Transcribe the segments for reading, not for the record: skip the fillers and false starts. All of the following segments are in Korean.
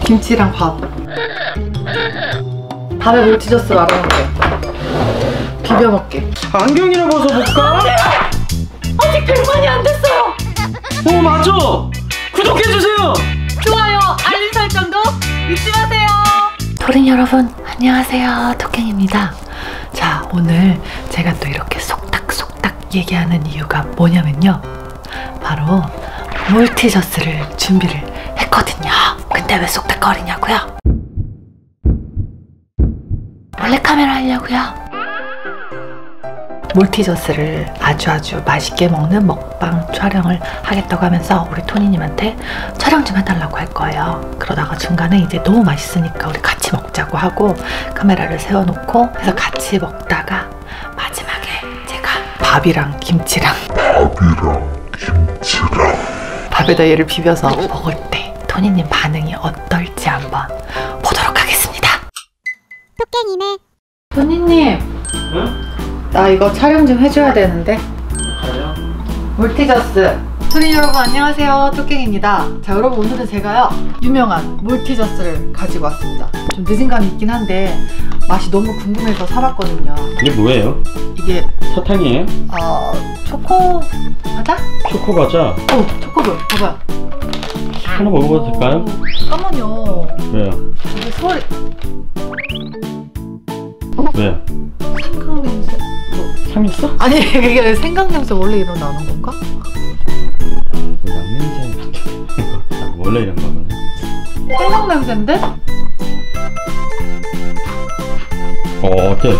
김치랑 밥. 밥에 몰티저스 말아먹게. 비벼 먹게. 안경이나 벗어볼까? 아직 100만이 안 됐어요. 오 맞아. 구독해주세요. 좋아요, 알림 설정도 잊지 마세요. 토린 여러분 안녕하세요, 토깽입니다. 자, 오늘 제가 또 이렇게 속닥속닥 얘기하는 이유가 뭐냐면요, 바로 몰티저스를 준비를 했거든요. 근데 왜 속닥거리냐고요? 몰래카메라 하려고요. 몰티저스를 아주 맛있게 먹는 먹방 촬영을 하겠다고 하면서 우리 토니님한테 촬영 좀 해달라고 할 거예요. 그러다가 중간에 이제 너무 맛있으니까 우리 같이 먹자고 하고 카메라를 세워놓고 해서 같이 먹다가 마지막에 제가 밥이랑 김치랑 밥에다 얘를 비벼서 먹을 때 토니님 반응이 어떨지 한번 보도록 하겠습니다. 토깽이네. 토니님, 응? 나 이거 촬영 좀 해줘야 되는데. 촬영? 몰티저스. 토린 여러분 안녕하세요, 토깽입니다. 자, 여러분 오늘은 제가요 유명한 몰티저스를 가지고 왔습니다. 좀 늦은 감이 있긴 한데 맛이 너무 궁금해서 사봤거든요. 이게 뭐예요? 이게 사탕이에요? 초코 과자? 초코 과자. 초코볼 봐봐요. 하나 먹어봐도 될까요? 잠깐만요. 왜요? 이게 소리 왜요? 생강 냄새. 상했어? 아니 이게 생강 냄새 원래 일어나는 건가? 뭐 양냄새 원래 이런 거구나. 생강 냄새인데? 어때?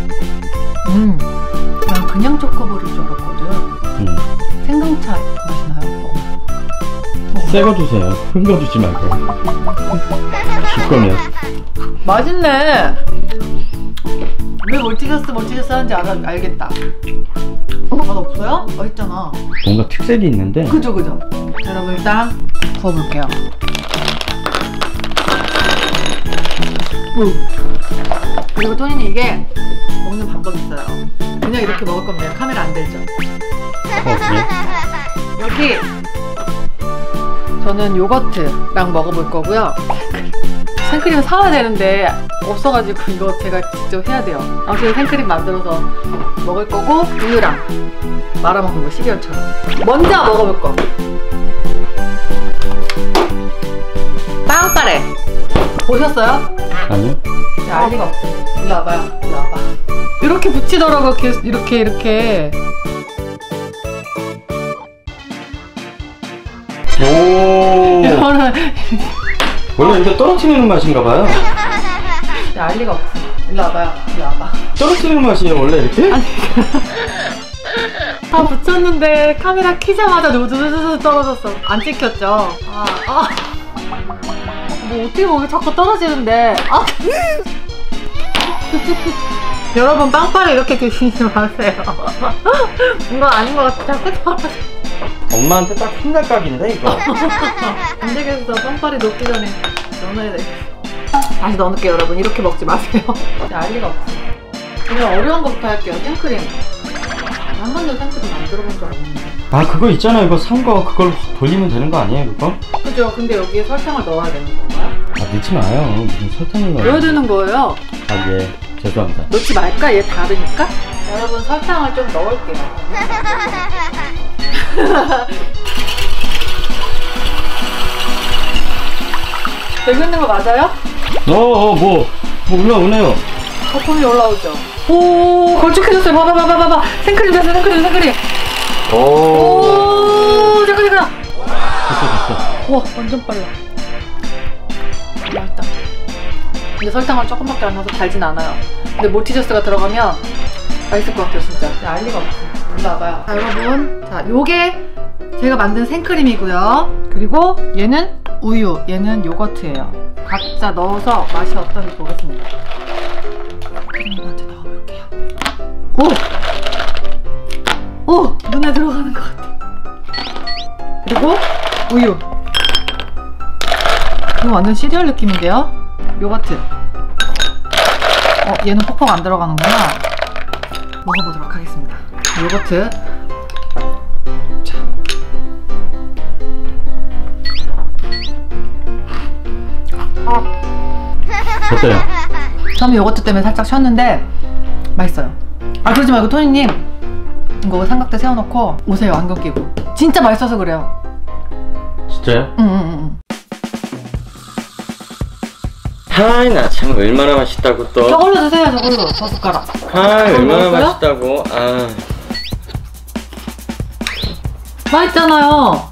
난 그냥 초코볼일 줄 알았거든. 생강차 맛이 나요. 새거 주세요. 큰 거 주지 말고. 줄 거면. 맛있네. 왜 몰티저스 하는지 알겠다. 맛 없어요? 맛있잖아. 뭔가 특색이 있는데. 그죠. 자, 여러분 일단 구워볼게요. 그리고 토니는 이게 먹는 방법이 있어요. 그냥 이렇게 먹을 거면 카메라 안 들죠? 그래? 여기 저는 요거트랑 먹어볼 거고요. 생크림 사와야 되는데 없어가지고 이거 제가 직접 해야 돼요. 아무튼 생크림 만들어서 먹을 거고, 우유랑 말아먹는 거 시리얼처럼. 먼저 먹어볼 거 빵빠레 보셨어요? 아니요. 알리가 없어. 일로 와봐요. 일로 와봐. 이렇게 붙이더라고. 이렇게. 오. 이거는 원래 이게 떨어뜨리는 맛인가봐요. 알리가 없어. 일로 와봐요. 일로 와봐. 떨어뜨리는 맛이에요 원래 이렇게? 아니 다 붙였는데 카메라 키자마자 누드드드 떨어졌어. 안 찍혔죠? 뭐 어떻게 먹이 자꾸 떨어지는데. 여러분 빵빠레 이렇게 드시지 마세요. 이거 아닌 것 같아. 자꾸 떨어져. 엄마한테 딱 혼날각인데 이거. 안 되겠어. 빵빠레 녹기 전에 넣어야 돼. 다시 넣어놓을게요. 여러분 이렇게 먹지 마세요. 알리가 없어. 그냥 어려운 거부터 할게요. 생크림. 한 번도 생크림 만들어본 적 없는데. 아 그거 있잖아요. 이거 산 거 그걸 돌리면 되는 거 아니에요 그거? 그죠? 근데 여기에 설탕을 넣어야 되는 건가요? 아 넣지 마요. 무슨 설탕을 넣어요? 넣어야 되는 거예요. 아 예. 죄송합니다. 넣지 말까? 얘 다르니까? 여러분 설탕을 좀 넣을게요. 되고 있는 거 맞아요? 뭐 올라오네요. 거품이 올라오죠? 오, 걸쭉해졌어요. 봐봐. 생크림 됐어, 생크림. 오, 잠깐. 됐어. 우와, 완전 빨라. 맛있다. 근데 설탕을 조금밖에 안 넣어서 달진 않아요. 근데 몰티저스가 들어가면 맛있을 것 같아요, 진짜. 알리가 없어. 일로 와봐요. 자, 여러분. 자, 요게 제가 만든 생크림이고요. 그리고 얘는 우유, 얘는 요거트예요. 각자 넣어서 맛이 어떤지 보겠습니다. 생크림 먼저 넣어볼게요. 오! 눈에 들어가는 것 같아. 그리고 우유. 이거 완전 시리얼 느낌인데요? 요거트. 얘는 퍽퍽 안 들어가는구나. 먹어보도록 하겠습니다. 요거트. 자. 맛있어요. 처음에 요거트 때문에 살짝 쉬었는데 맛있어요. 아 그러지 말고 토니님 이거 삼각대 세워놓고 오세요. 안경 끼고. 진짜 맛있어서 그래요. 진짜요? 응. 하이 나 참 얼마나 맛있다고 또. 저걸로 드세요. 저걸로. 저 숟가락. 하이 얼마나 먹었어요? 맛있다고. 아 맛있잖아요.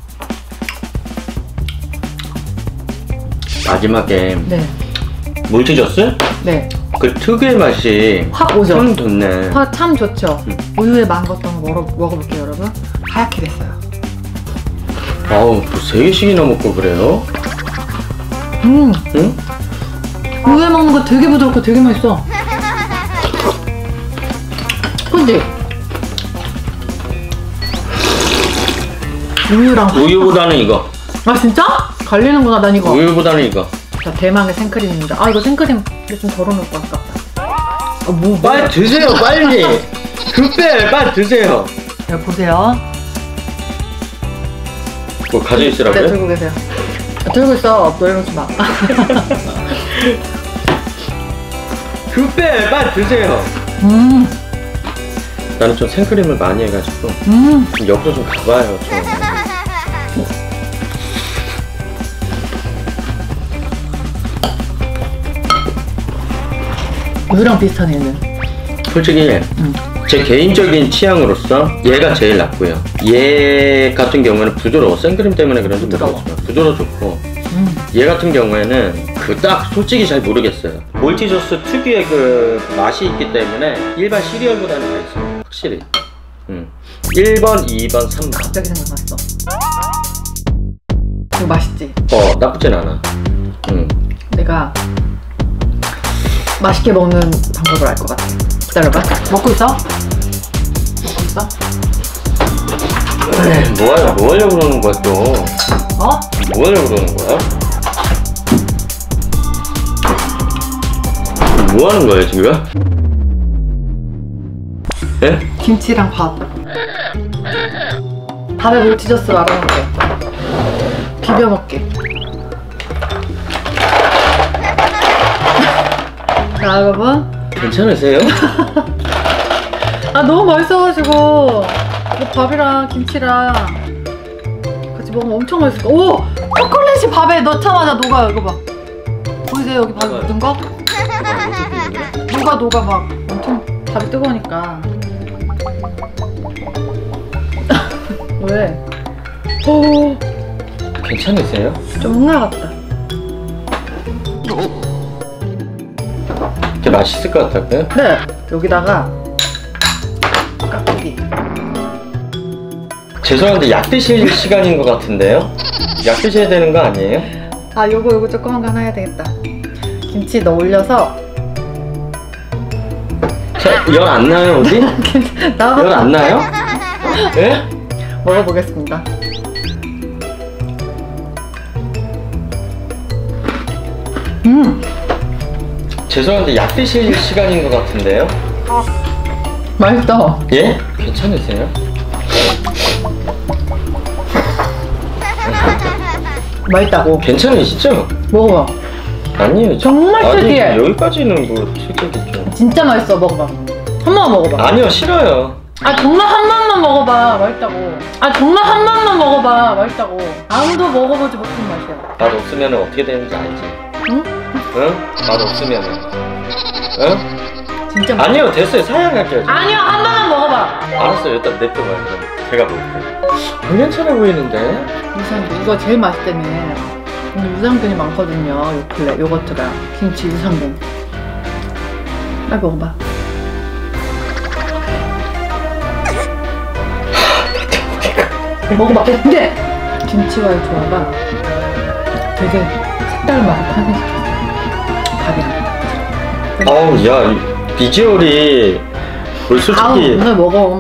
마지막에 네. 물티저스? 네. 그 특유의 맛이 확 오죠. 참 좋네. 확 참 좋죠. 우유에 망갔던 거 먹어볼게요 여러분. 하얗게 됐어요. 아우 또 3개씩이나 먹고 그래요? 응? 응? 우유에 먹는 거 되게 부드럽고 되게 맛있어. 그치? 우유랑 우유보다는 이거. 아 진짜? 갈리는구나 난 이거. 우유보다는 이거. 자, 대망의 생크림입니다. 아 이거 생크림 좀 덜어놓을 것 같다. 아, 뭐 빨리 드세요 빨리. 급해 빨리 드세요. 야, 보세요. 뭐 가지고 네 있으라고요? 들고 계세요. 들고 있어. 노래놓지 마. 급해 빨리 드세요. 나는 좀 생크림을 많이 해가지고 좀 옆으로 좀 가봐요 좀. 우유랑 비슷하네 얘는. 솔직히 제 개인적인 취향으로서 얘가 제일 낫고요. 얘 같은 경우에는 부드러워. 생크림 때문에 그런지 모르겠지만 부드러워졌고 얘 같은 경우에는 그 딱 솔직히 잘 모르겠어요. 몰티저스 특유의 그 맛이 있기 때문에 일반 시리얼보다는 맛있어요 확실히. 1번, 2번, 3번 갑자기 생각났어. 이거 맛있지? 나쁘진 않아. 내가 맛있게 먹는 방법을 알 것 같아. 기다려봐. 먹고 있어? 먹고 있어? 뭐 하려고 그러는 거야 또? 어? 뭐 하려고 그러는 거야? 뭐 하는 거야 지금? 예? 김치랑 밥. 밥에 몰티저스 말아놓을게. 비벼 먹게. 자 여러분. 괜찮으세요? 아 너무 맛있어가지고 이거 밥이랑 김치랑 같이 먹으면 엄청 맛있을 거야. 오! 초콜릿이 밥에 넣자마자 녹아요. 이거 봐. 보이세요? 여기 밥에 묻은 거? 녹아 막 엄청 밥이 뜨거우니까. 왜? 오, 괜찮으세요? 좀 흑날 같다. 이게 맛있을 것 같다고요? 네. 여기다가 깍두기. 죄송한데 약 드실 시간인 것 같은데요? 약 드셔야 되는 거 아니에요? 아 요거 조그만 거 하나 해야 되겠다. 김치 넣어 올려서. 열 안 나요 어디? 열 안 나요? 예? 먹어보겠습니다. 죄송한데 약 드실 시간인 것 같은데요? 맛있어. 예? 괜찮으세요? 맛있다고. 괜찮으시죠? 먹어봐. 아니에요. 정말 특이해. 아니, 여기까지는 뭐 특이겠죠. 진짜 맛있어. 먹어봐. 한 번만 먹어봐. 아니요, 싫어요. 아 정말 한 번만 먹어봐. 맛있다고. 아 정말 한 번만 먹어봐. 맛있다고. 아무도 먹어보지 못한 맛이야. 맛 없으면 어떻게 되는지 알지? 응? 응? 맛 없으면은. 응? 진짜 맛있어. 아니요, 됐어요. 사양할게요. 아니요, 한 번만 먹어봐. 알았어요. 일단 냅둬봐요. 그럼 제가 먹을게요. 안 괜찮아 보이는데? 유산균 이거 제일 맛있다며. 오늘 유산균이 많거든요. 요 근래 요거트가 김치 유산균. 빨리 먹어봐. 먹어봐. 근데 김치와의 조화가 되게 색다른 맛을 탄생시켰어. 밥이랑. 아우, 야, 이 비주얼이 뭘 솔직히. 아우, 오늘 먹어.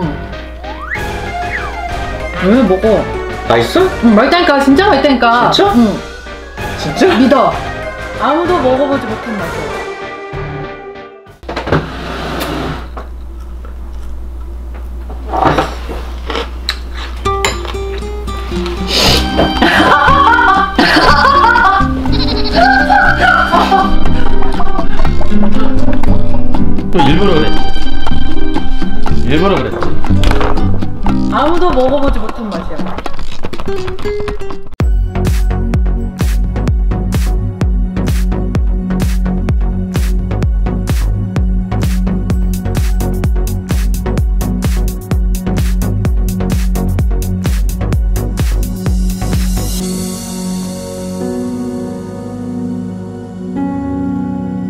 왜 먹어? 맛있어? 응, 맛있다니까. 진짜 맛있다니까. 진짜? 응. 진짜? 믿어. 아무도 먹어보지 못한 맛이야. 또 일부러 그랬지. 일부러 그랬지. 아무도 먹어보지 못한 맛이야.